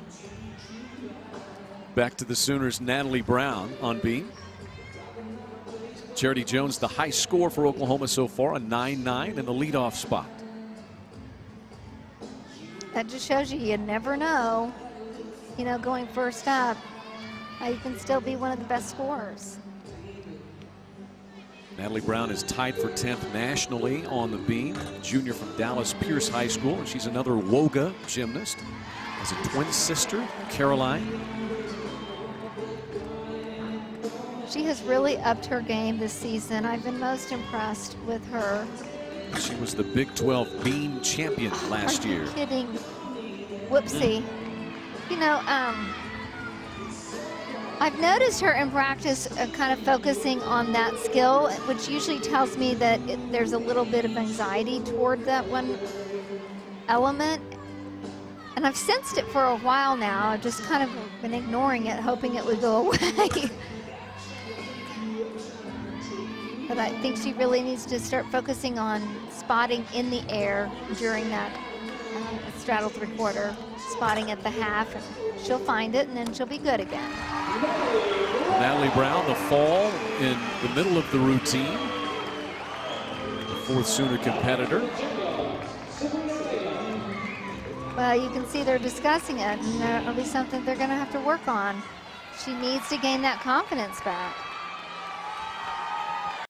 Back to the Sooners, Natalie Brown on beam. Charity Jones, the high score for Oklahoma so far, a 9-9 in the leadoff spot. That just shows you never know, going first up, how you can still be one of the best scorers. Natalie Brown is tied for 10th nationally on the beam. Junior from Dallas Pierce High School, and she's another WOGA gymnast. Has a twin sister, Caroline. She has really upped her game this season. I've been most impressed with her. She was the Big 12 beam champion last year. Are you kidding? Whoopsie. I've noticed her in practice kind of focusing on that skill, which usually tells me that there's a little bit of anxiety toward that one element. And I've sensed it for a while now. I've just kind of been ignoring it, hoping it would go away. But I think she really needs to start focusing on spotting in the air during that straddle three-quarter, spotting at the half, and she'll find it, and then she'll be good again. Natalie Brown, the fall in the middle of the routine. The fourth Sooner competitor. Well, you can see they're discussing it, and that'll be something they're going to have to work on. She needs to gain that confidence back.